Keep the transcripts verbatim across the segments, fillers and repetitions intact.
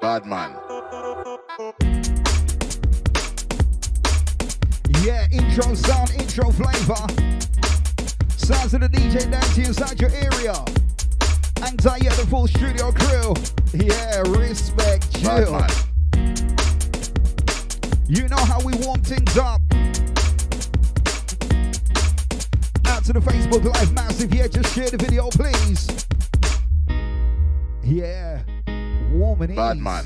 Bad man. Yeah, intro sound, intro flavor. Sounds of the D J dancing inside your area. Anxiety at the full studio crew. Yeah, respect, chill. Bad man. You know how we warm things up. Out to the Facebook Live massive. Yeah, just share the video, please. Yeah, warm and ease. Bad man.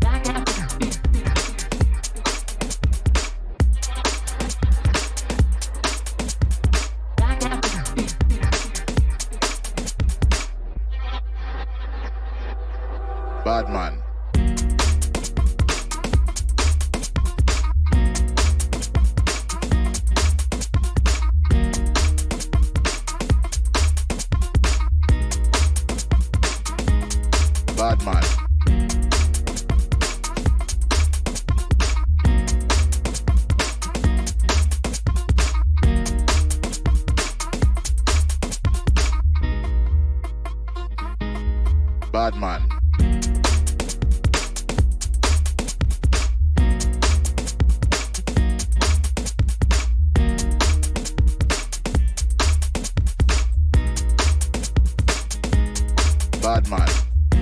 Bad man. Bad man. Bad man. Bad man.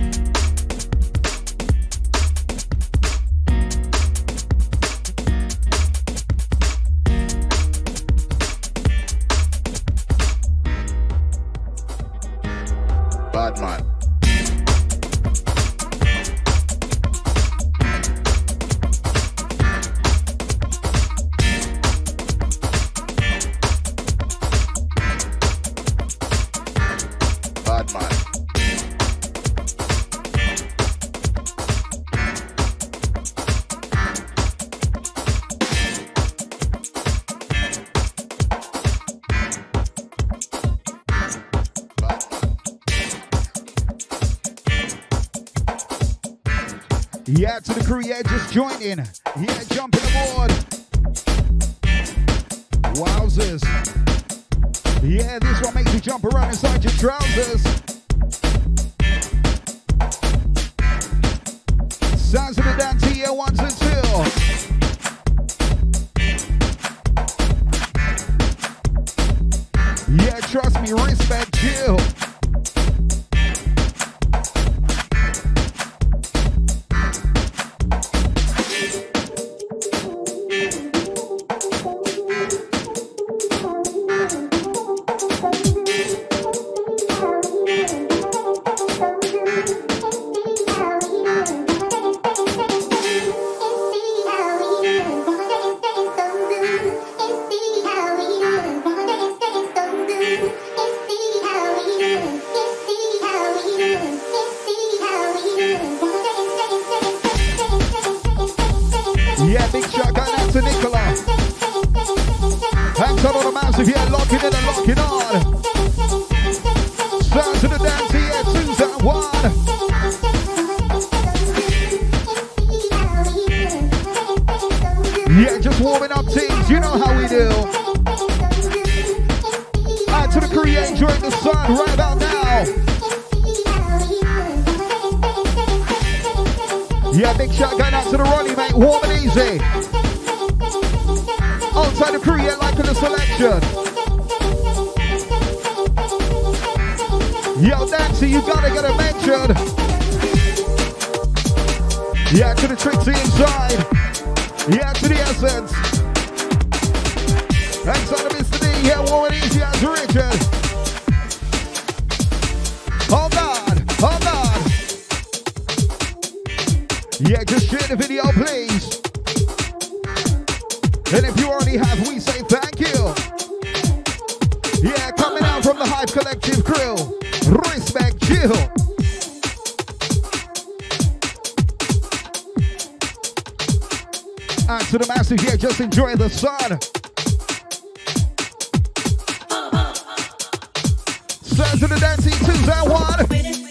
Bad man. Bad man. Yeah, to the crew, yeah, just join in. Yeah, jumping aboard. Wowzers. Yeah, this one makes you jump around inside your trousers. Sounds of the dance here, ones and two. Yeah, trust me, respect, chill. Yeah, big shout going out to Nicola. Hands up on the massive, yeah, locking in and locking on. Sound to the dance here, twos and one. Yeah, just warming up teams, you know how we do. Out to the crew, yeah, enjoying the sun right about now. Yeah, big shout going out to the Ronnie, mate, warm and easy. Outside the crew, yeah, liking the selection. Yo, Nancy, you gotta get a mention. Yeah, to the Trixie inside. Yeah, to the Essence. Outside of Mister D, yeah, warm and easy as Richard. Hold on, hold on. Yeah, just share the video, please. And if you already have, we say thank you. Yeah, coming out from the Hype Collective crew. Respect, chill. And to the massive, yeah, just enjoy the sun. Sounds of the dancing twos and one.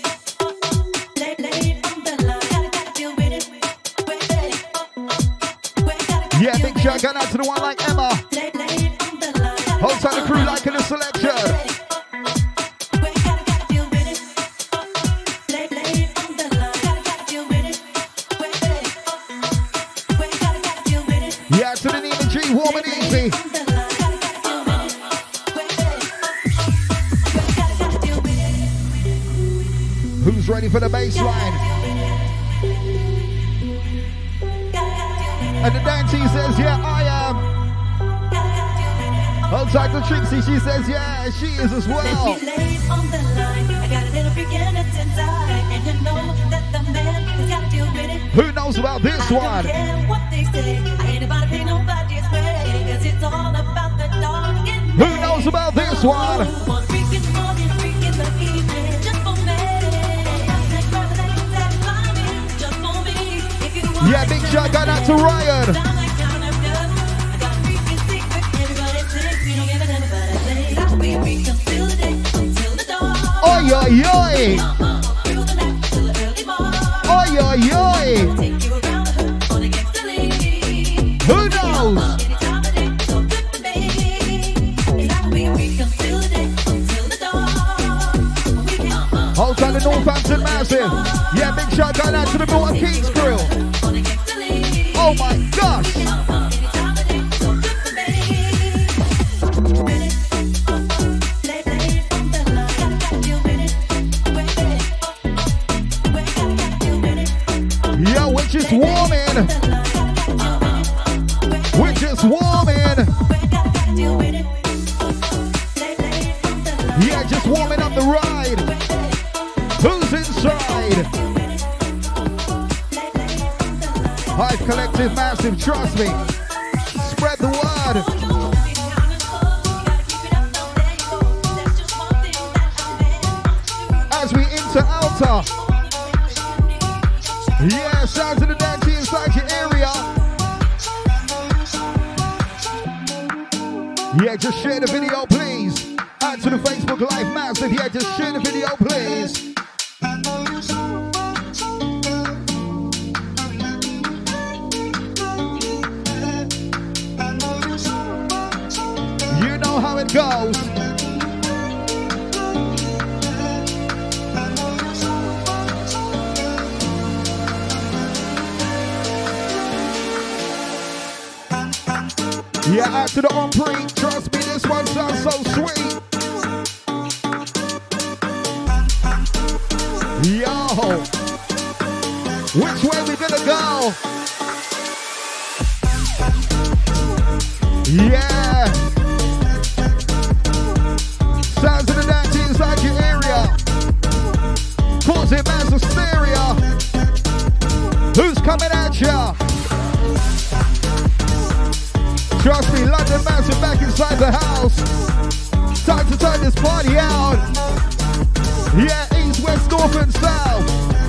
Yeah, big shout going out to the one like Emma. Hold tight the crew liking the selection. to the Nina G, warm and easy. Who's ready for the bass line? And the Dante says, yeah, I am. Outside the Trixie, she says, yeah, she is as well. Who knows about this one? Who knows about this one? Yeah, big shout going out to Ryan. Oi, oi, oi. Oi, oi, oi. Who knows? Hold on the Northampton Massive. Yeah, big shout going out to the Milton Keynes crew. Oh my gosh! Yeah, we're just warming. We're just warming. Yeah, just warming up the ride. Who's inside? Hive Collective Massive, trust me. Spread the word. As we enter Alta. Yeah, sounds of the Dante inside your area. Yeah, just share the video, please. Add to the Facebook Live Massive. Yeah, just share the video, please. You know how it goes. Yeah, out to the on-pre. Trust me, this one sounds so sweet. Yo, which way we gonna go? Yeah. Sounds of the Dante inside your area. Causing mass hysteria. Who's coming at ya? Trust me, London Massive back inside the house. Time to turn this party out. Yeah, east, west, north and south.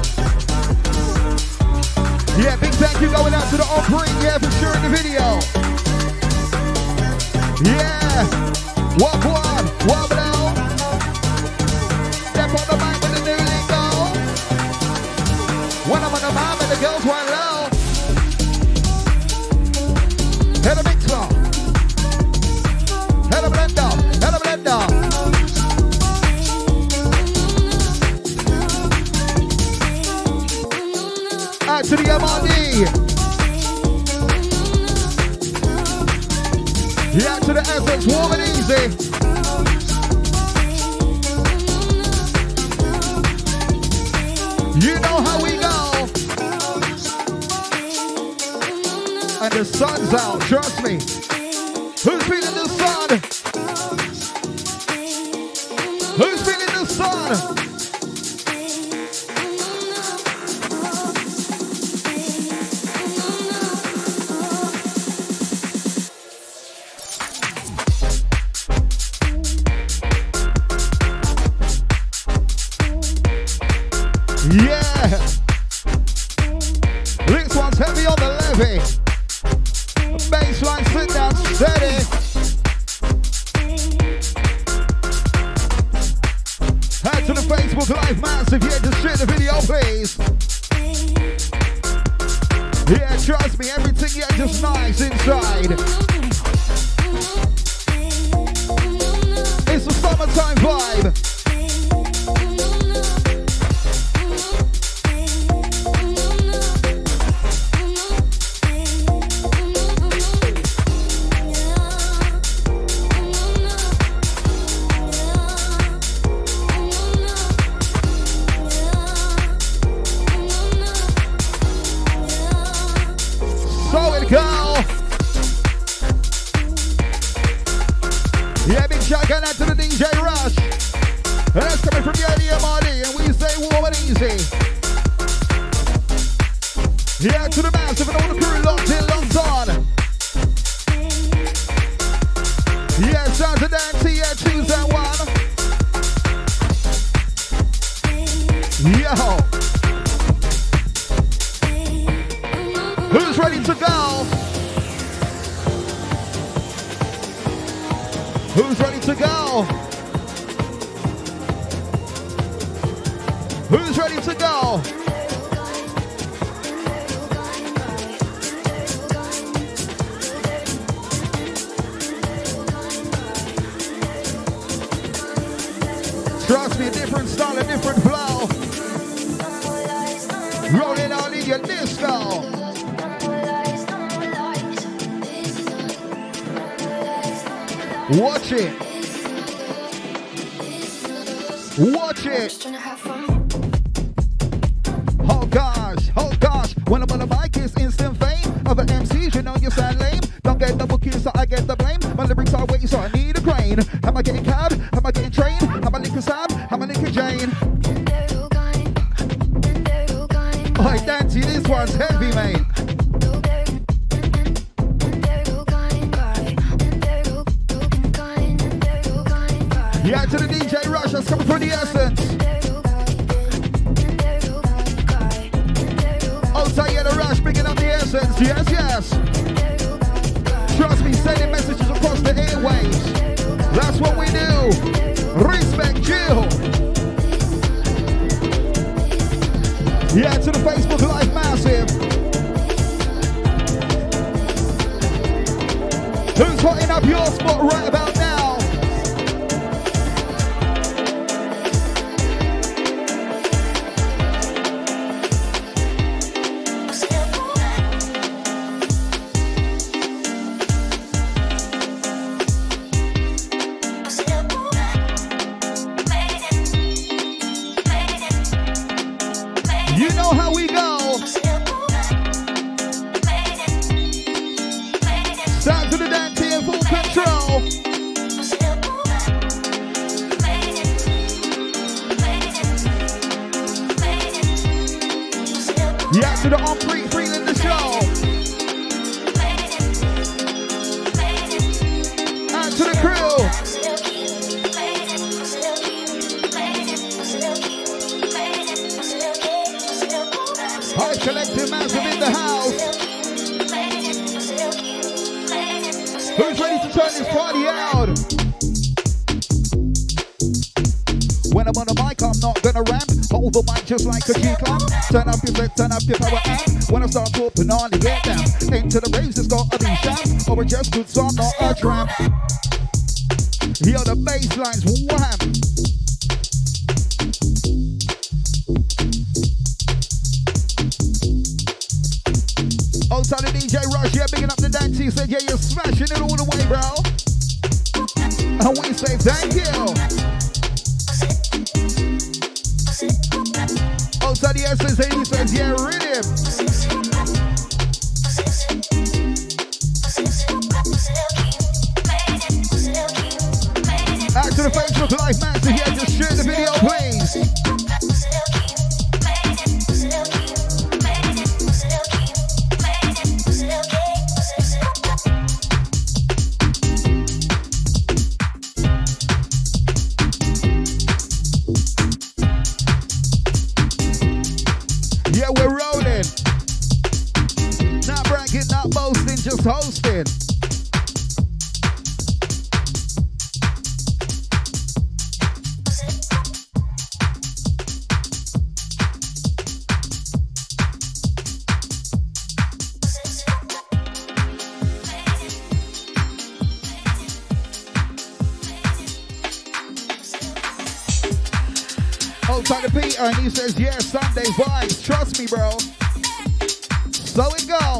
Yeah, big thank you going out to the on-bring, yeah, for sure in the video. Yeah, walk one, walk down. Step on the mic with the new lingo. When I'm on the mic and the girls want low. Head a mixer. Head a blender. Head a blender. Out to the M R D. Yeah, to the S X, warm and easy. You know how we go. And the sun's out, trust me. Who's feeling the sun? Who's feeling the sun? Yeah, this one's heavy on the levy. Baseline sit down steady. Head to the Facebook Live Massive. Yeah, just share the video, please. Yeah, trust me, everything yeah just nice inside. It's a summertime vibe. Yeah, big shout out to the D J Rush. And that's coming from the early M R D, and we say warm and easy. Yeah, to the massive and all the crew locked in, locked on. Yeah, shout to Dante, yeah, choose that one. Yo. Who's ready to go? Who's ready to go? Who's ready to go? Trust me, a different style, a different flow. Rolling on in your disco. Watch it. Watch it. Oh gosh, oh gosh. When I'm on the mic, it's instant fame. Other M Cs, you know you sound lame. Don't get double Q, so I get the blame. My lyrics are weighty, so I need a crane. Am I getting cab? Am I getting trained? Am I Nick Sam? Am I Nick Jane? Oh, Dante, this one's heavy, mate. Yeah, to the D J Rush, that's coming from the essence. Oh, Tayana Rush, picking up the essence. Yes, yes. Trust me, sending messages across the airwaves. That's what we do. Respect Jill. Yeah, to the Facebook Live Massive. Who's hotting up your spot right about now? You know how we go. Sound to the dance here, full control. Yeah, to the on free, free in the show. And to the crew. High collective massive in the house. Who's ready to turn this party out? When I'm on the mic, I'm not gonna ramp. Hold the mic just like a G-clamp. Turn up your set, turn up your power amp. When I start to open on the get down. Into the raves, it's gotta be sharp. Or just good, so I'm not a tramp. Yo, the bass line's wham. Outside the D J Rush, yeah, bigging up the dance. He said, yeah, you're smashing it all the way, bro. And we say thank you. Outside the S S A, he says, yeah, rhythm. Back to the Facebook Live Master here, just share the video, please. Yeah, we're rolling. Not bragging, not boasting, just hosting. Outside the Peter, and he says, yeah, Sunday vibes. Trust me, bro. So it go.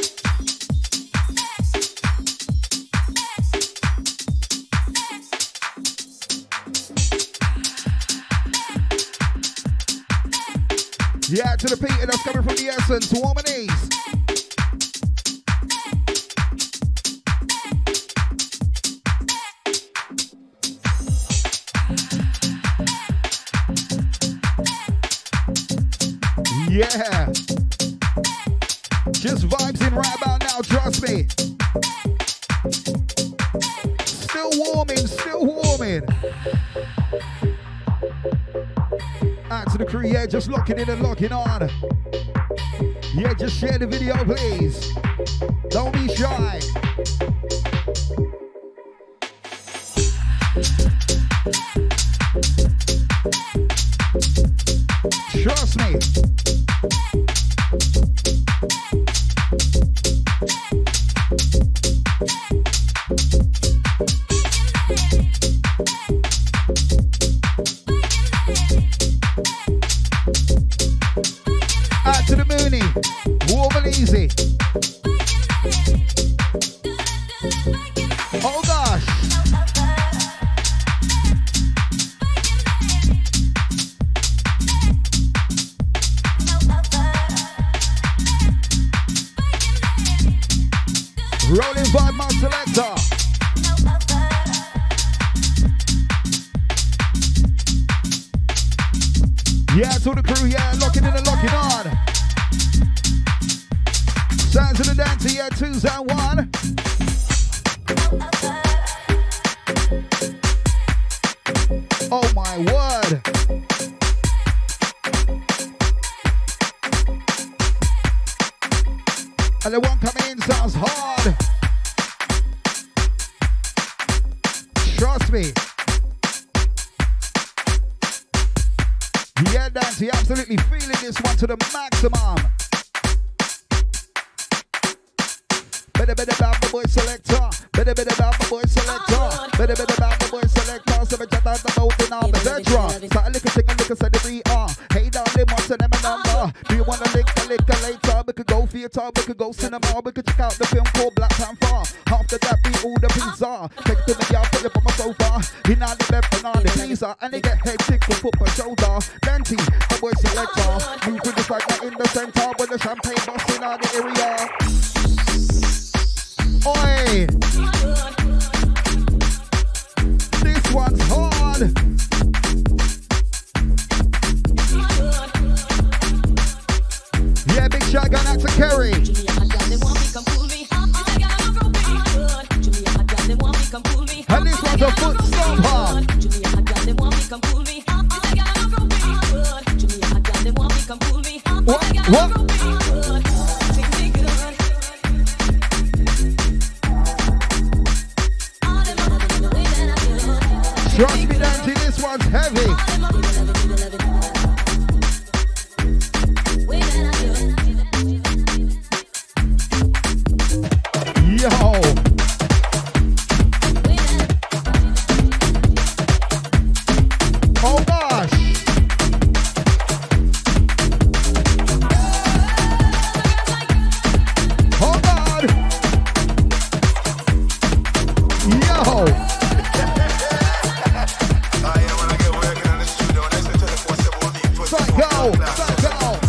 Yeah, to the Peter, that's coming from the essence. Warm and ease. Yeah. Just vibes in right about now, trust me. Still warming, still warming. Out to the crew, yeah, just locking in and locking on. Yeah, just share the video, please. Don't be shy. Trust me. Out to the Mooney, warm and easy. Oh gosh. Rolling vibe, my selector. Yeah, to the crew, yeah, locking in and locking on. Sounds of the dancer, yeah, twos and one. Oh my word. And the one coming in sounds hard. Trust me. Yeah, Dante, absolutely feeling this one to the maximum. Better, better, bad boy selector. Better, better, bad boy selector. Better, better, bad boy selector. So we chat out the mouth in our etc. Start a little thing, a little say the we are. Hey, darling, what's the name and number? Do you want to lick a lick later? We could go theater, we could go cinema. We could check out the film called Black Panther. After that, we order pizza. Take to the yard, put it on my sofa. In all the bed, banana, the pizza. And they get hectic, we put my shoulder. Dante, the boy selector. Move with the fragment in the center. With the champagne busting out the area. Oi! This one's hard. Yeah, big shot going out to Kerry. And this one's a foot stomper. What? What? Trust me, Dante, this one's heavy. Yo. Oh gosh. Oh God. Yo. Go, go.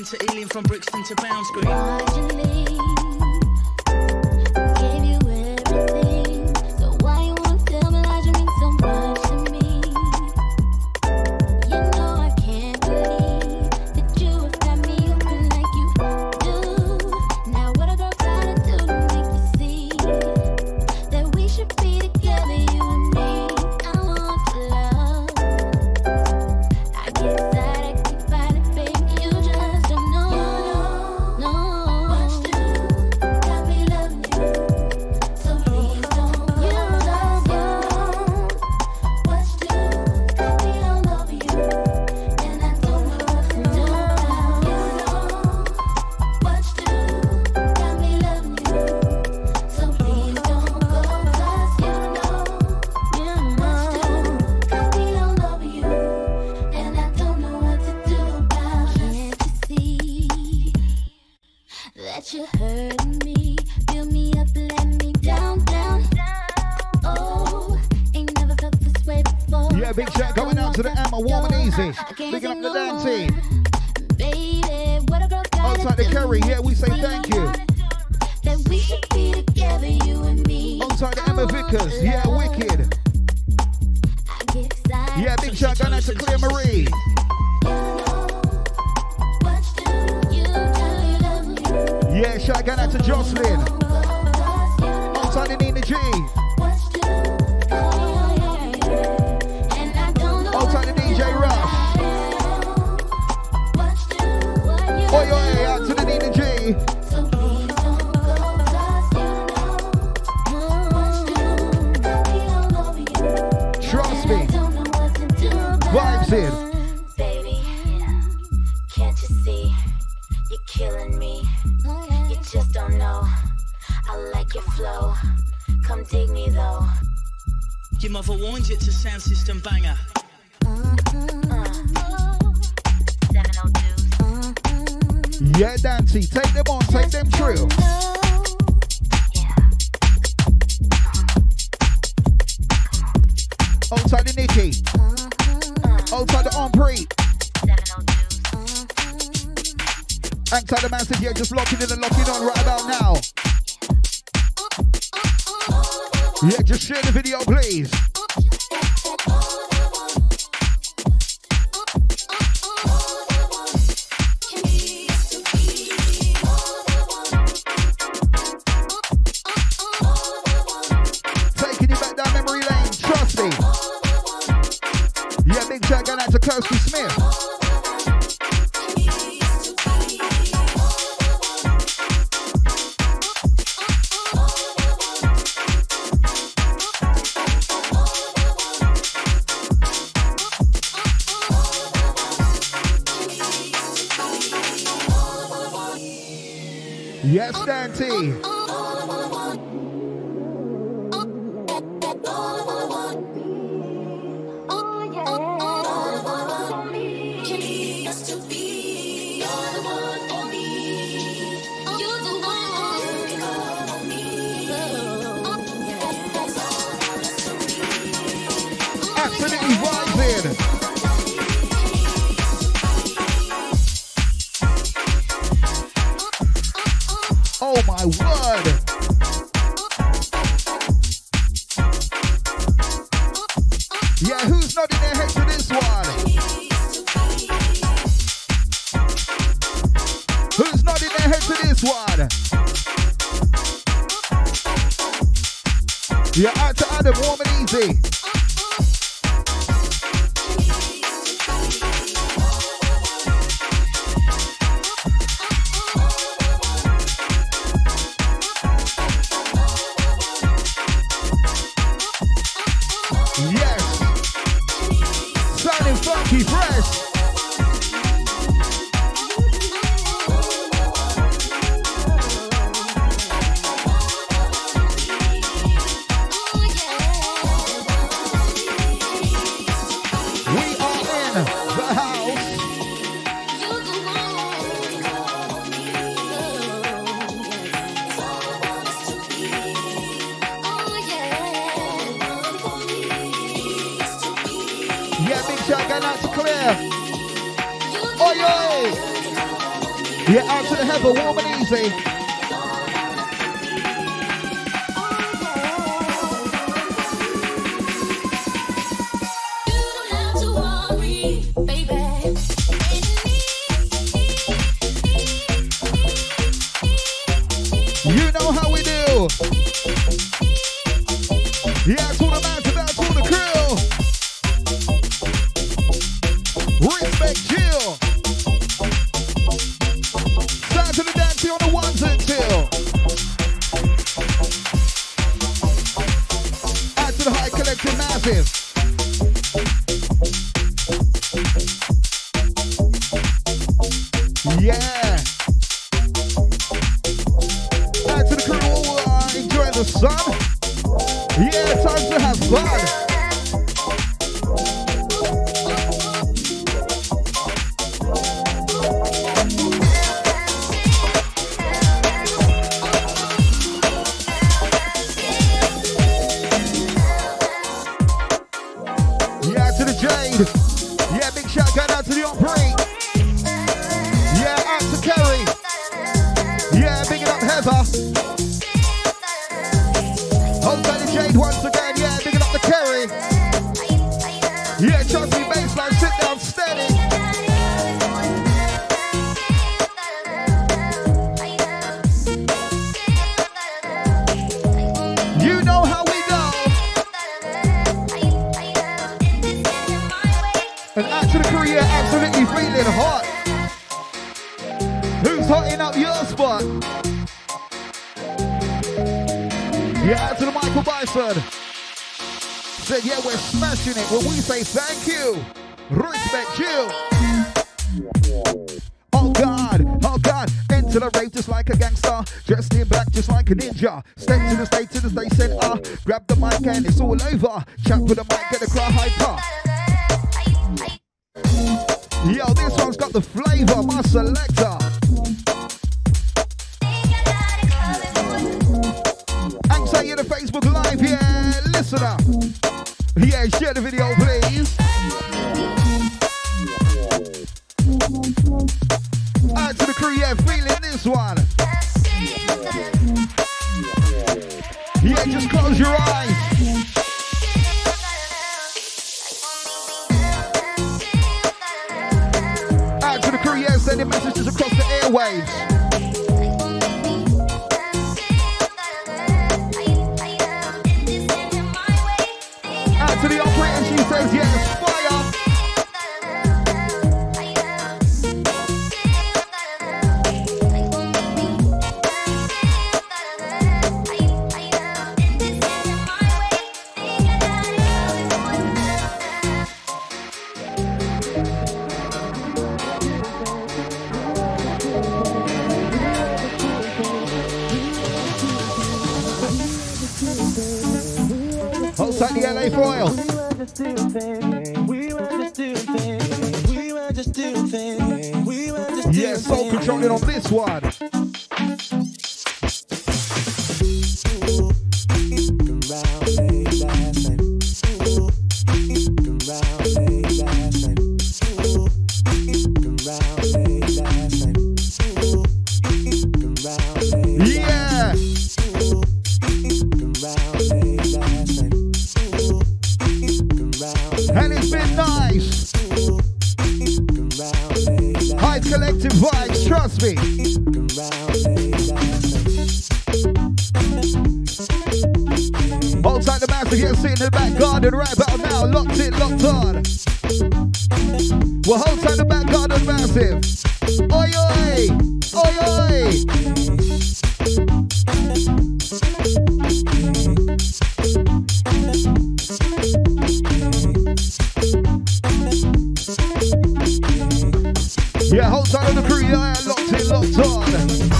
to Ealing, from Brixton to Bounds Green. Gave you everything, so why you wanna tell me lies? You mean so much to me. You know I can't believe that you have got me open like you do. Now what a girl gotta do to make you see that we should be together, you and me. I want your love. I get excited, I keep fighting, baby. You just don't know. No, what you do got me loving you. So please don't go. You don't know what you do got me all over you, and I don't know what to do now. You know what you do got me loving you. So please don't go, 'cause you know, you know what you do got me all over you, and I don't know what to do about it. Can't you see that you're hurting me? Build me up, let me down, down. Oh, ain't never felt this way before. Yeah, big shout going out to the Emma, warm and easy. Picking up the dancing. Baby, what a girl gotta Outside the do Kerry, to yeah, we say make thank you. that we should be together, you and me. Outside the Emma Vickers, yeah, wicked. I get excited. Yeah, big shout going out to Clear Marie. You know what you do, you really love me. Yeah, shout going out to Jocelyn. Don't go, 'cause you know Outside the Nina G. what you do. Oh, yeah. And I don't know Outside the D J Rush. what you do, what you Oi, oi, out to the Nina G. So please don't go, 'cause you know what you do got me all over you. Trust And I me. don't know what to do about Vibes in. it. Baby, can't you see you're killing me? You just don't know. I like your flow. Come dig me though. Your mother warned you it's a sound system banger. Yeah, Dancy, take them on, take them through. Outside the Nikki. Outside the Ombre. Outside the Massive, yeah, just locking in and locking on right about now. Yeah, just share the video, please. Taking you back down memory lane, trust me. Yeah, big shout going out to Kirsty Smith. Yes, Dante. Absolutely vibing. Oh my word! Yeah, who's nodding their head to this one? Who's nodding their head to this one? Yeah, out to Adam, warm and easy. Yes, sounding funky fresh. We are in the house. Yeah, big shout going out to Claire. Oi, oi. Yeah, out to the heather, warm and easy. You know how we do. Yeah, to the man, to that, to the crew. Respect Jill. Sound to the dance on the ones and two. Add to the high collective massive. Yeah. Add to the crew, uh, enjoying the sun. Yeah, time to have fun. Yeah, to the Jade. Yeah, big shout out out to the Opry. Yeah, out to Kerry. Yeah, big it up Heather. Hold tight to Jade once again. Yeah, big it up to Kerry. Yeah, trust me, baseline, sit down steady. You know how we go. And out to the crew, yeah, absolutely feeling hot. Who's hotting up your spot? Yeah, out to the Michael Bison. Said, yeah, we're smashing it. When we say thank you, respect you. Oh God, oh God, enter the rave just like a gangster, dressed in black just like a ninja. Step to the stage, to the stage center, grab the mic and it's all over. Chat with the mic, get the crowd hyper. Yo, this one's got the flavor, my selector. And say in the Facebook Live, yeah, listener. Yeah, share the video, please. Add to the crew, yeah, feeling this one. Yeah, just close your eyes. Add to the crew, yeah, sending messages across the airwaves. Add to the operator, she says, yes, fire. Hold tight the L A foil. Yeah, soul controlling on this one. Yeah. And it's been nice. High collective vibes, trust me. Hold tight the massive, yeah, sitting in the back garden right about now. Locked in, locked on. Well, hold tight the back garden massive. Oi, oi, oi, oi. Yeah, hold tight on the crew, yeah, locked in, locked on.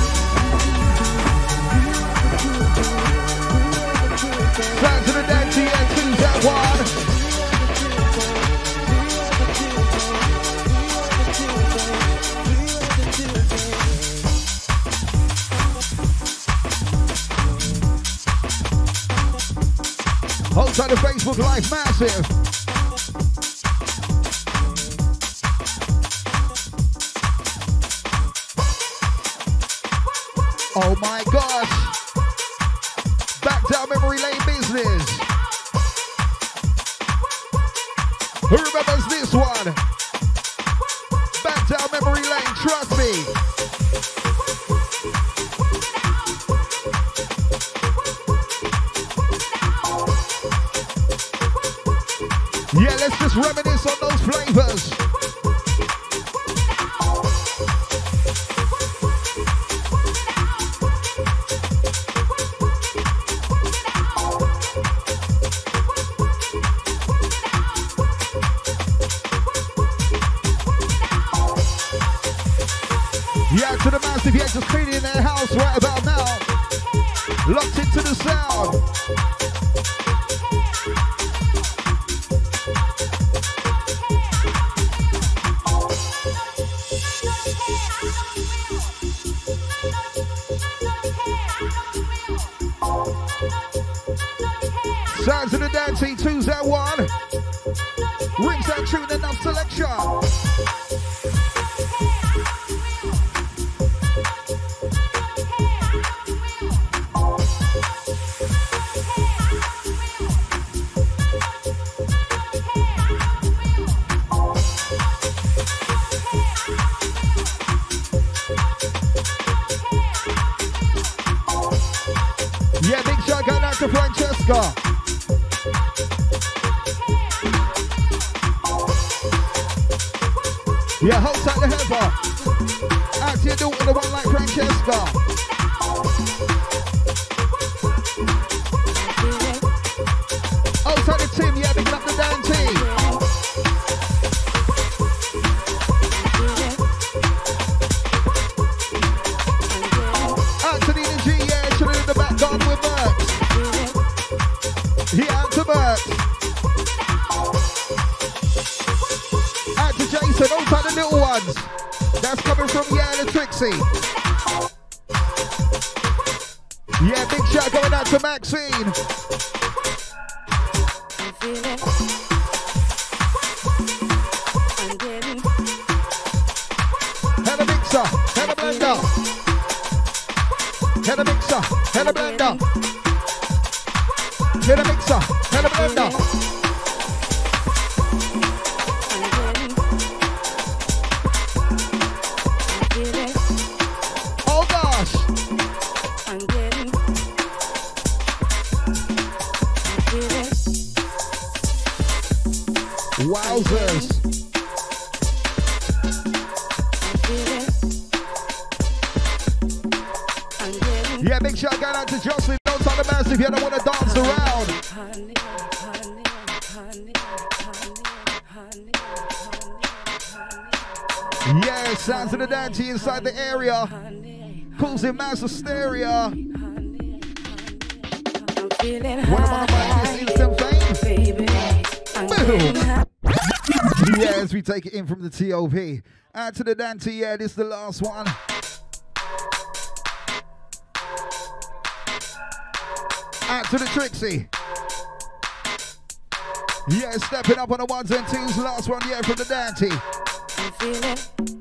Sound to the dead, T N two's that one. Hold tight the Facebook Live massive. Oh my gosh. Back down memory lane business. Who remembers this one? Back down memory lane, trust me. Yeah, let's just reminisce on those flavors. Yeah, to the massive, yeah, just cleaning their house right about now. Locked into the sound. Sounds of the dancing, two's that one. Rings that tune, enough selection. Yeah, big shout going out to Francesca. Yeah, hold tight the Heather. Out to your daughter, the one like Francesca. Hold tight the Tim, yeah, picking up the Dante. Out to Nina G, yeah, chilling in the back garden with Mercs. Yeah, out to Mercs. Jason, all time the little ones. That's coming from yeah, the Trixie. Yeah, big shout going out to Maxine. Head a mixer, head a blender. Head a mixer, head a blender. Head a mixer, head a blender. Wowzers. Yeah, big shout going out to Jocelyn. Don't tell the massive if you don't want to dance around. Yeah, sounds of the Dante inside the area. Calls him mass hysteria. One of my finest instant fame. Boom. Yeah, as we take it in from the T O P. Out to the Dante, yeah, this is the last one. Out to the Trixie. Yeah, stepping up on the ones and twos. Last one, yeah, from the Dante.